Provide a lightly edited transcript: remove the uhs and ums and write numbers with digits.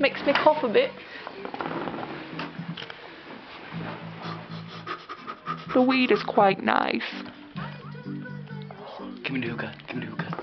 makes me cough a bit. The weed is quite nice. Give me the hookah. Give me the hookah.